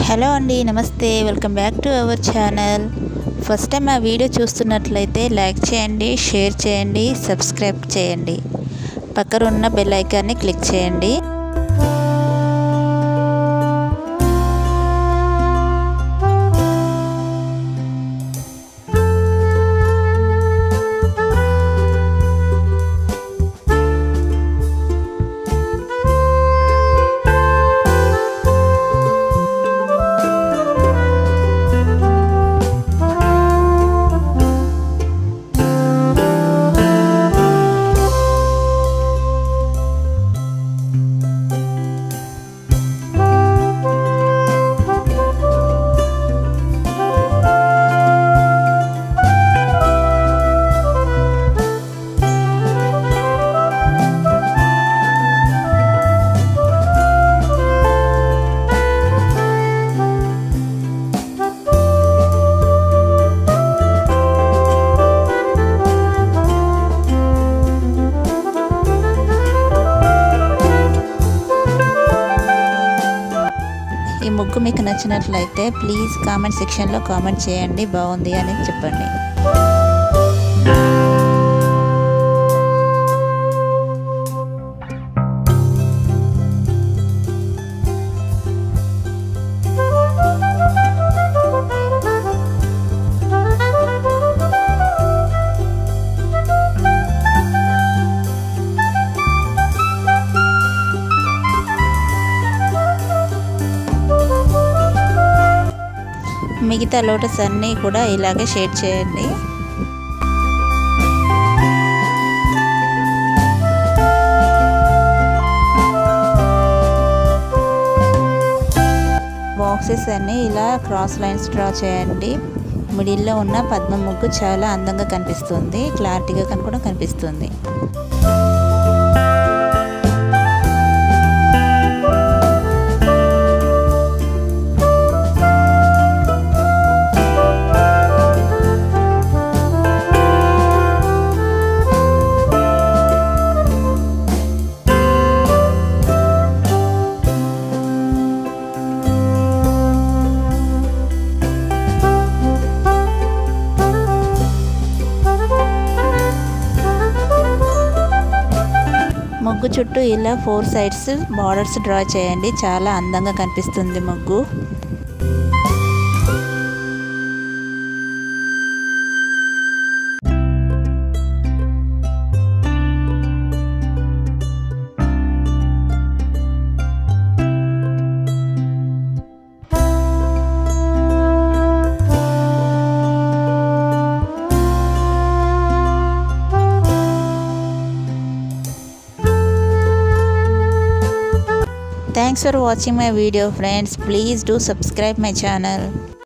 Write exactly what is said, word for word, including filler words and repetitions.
Hello అండి, నమస్తే. Welcome back to our channel. First time ఆ వీడియో చూస్తున్నట్లయితే లైక్ చేయండి, షేర్ చేయండి, సబ్స్క్రైబ్ చేయండి. పక్కన ఉన్న బెల్ ఐకాన్ని క్లిక్ చేయండి. ఈ ముగ్గు మీకు నచ్చినట్లయితే ప్లీజ్ కామెంట్ సెక్షన్లో కామెంట్ చేయండి, బాగుంది అని చెప్పండి. మిగతా లోటస్ అన్నీ కూడా ఇలాగే షేడ్ చేయండి. బాక్సెస్ అన్నీ ఇలా క్రాస్ లైన్స్ డ్రా చేయండి. మిడిల్లో ఉన్న పద్మ ముగ్గు చాలా అందంగా కనిపిస్తుంది, క్లారిటీగా కూడా కనిపిస్తుంది. ముగ్గు చుట్టూ ఇలా ఫోర్ సైడ్స్ బార్డర్స్ డ్రా చేయండి, చాలా అందంగా కనిపిస్తుంది ముగ్గు. Thanks for watching my video, friends. Please do subscribe my channel.